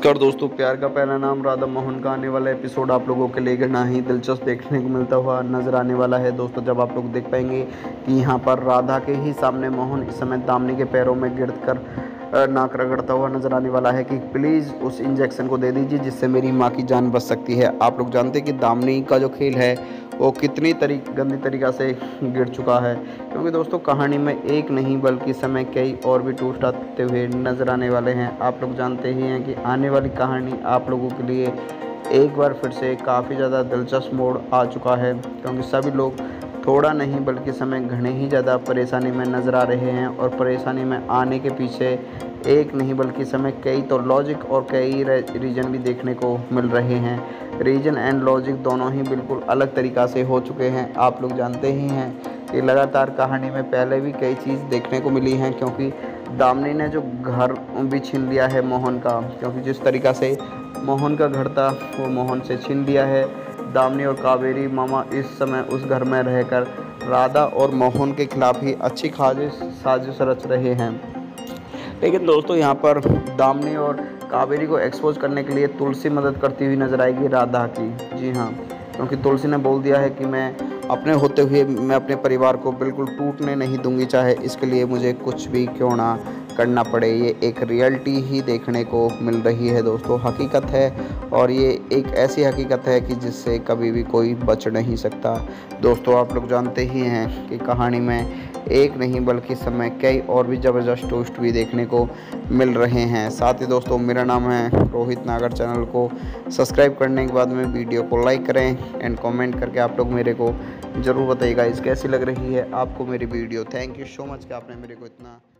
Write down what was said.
नमस्कार दोस्तों, प्यार का पहला नाम राधा मोहन का आने वाला एपिसोड आप लोगों के लिए घना ही दिलचस्प देखने को मिलता हुआ नजर आने वाला है। दोस्तों, जब आप लोग देख पाएंगे कि यहाँ पर राधा के ही सामने मोहन इस समय दामिनी के पैरों में गिर कर नाक रगड़ता हुआ नजर आने वाला है कि प्लीज़ उस इंजेक्शन को दे दीजिए जिससे मेरी माँ की जान बच सकती है। आप लोग जानते हैं कि दामिनी का जो खेल है वो कितनी गंदी तरीक़ा से गिर चुका है, क्योंकि दोस्तों कहानी में एक नहीं बल्कि समय कई और भी टूट आते हुए नज़र आने वाले हैं। आप लोग जानते ही हैं कि आने वाली कहानी आप लोगों के लिए एक बार फिर से काफ़ी ज़्यादा दिलचस्प मोड़ आ चुका है, क्योंकि सभी लोग थोड़ा नहीं बल्कि समय घने ही ज़्यादा परेशानी में नज़र आ रहे हैं। और परेशानी में आने के पीछे एक नहीं बल्कि समय कई तो लॉजिक और कई रीज़न भी देखने को मिल रहे हैं। रीज़न एंड लॉजिक दोनों ही बिल्कुल अलग तरीक़ा से हो चुके हैं। आप लोग जानते ही हैं कि लगातार कहानी में पहले भी कई चीज़ देखने को मिली हैं, क्योंकि दामिनी ने जो घर भी छीन लिया है मोहन का, क्योंकि जिस तरीक़ा से मोहन का घर था वो मोहन से छीन लिया है। दामिनी और कावेरी मामा इस समय उस घर में रहकर राधा और मोहन के खिलाफ ही अच्छी साजिश रच रहे हैं। लेकिन दोस्तों यहाँ पर दामिनी और कावेरी को एक्सपोज करने के लिए तुलसी मदद करती हुई नजर आएगी राधा की। जी हाँ, क्योंकि तुलसी ने बोल दिया है कि मैं अपने होते हुए मैं अपने परिवार को बिल्कुल टूटने नहीं दूंगी, चाहे इसके लिए मुझे कुछ भी क्यों ना करना पड़े। ये एक रियलिटी ही देखने को मिल रही है दोस्तों, हकीकत है, और ये एक ऐसी हकीकत है कि जिससे कभी भी कोई बच नहीं सकता। दोस्तों, आप लोग जानते ही हैं कि कहानी में एक नहीं बल्कि समय कई और भी ज़बरदस्त ट्विस्ट भी देखने को मिल रहे हैं। साथ ही दोस्तों, मेरा नाम है रोहित नागर। चैनल को सब्सक्राइब करने के बाद में वीडियो को लाइक करें एंड कमेंट करके आप लोग मेरे को ज़रूर बताइएगा इस कैसी लग रही है आपको मेरी video. Thank you so much कि आपने मेरे को इतना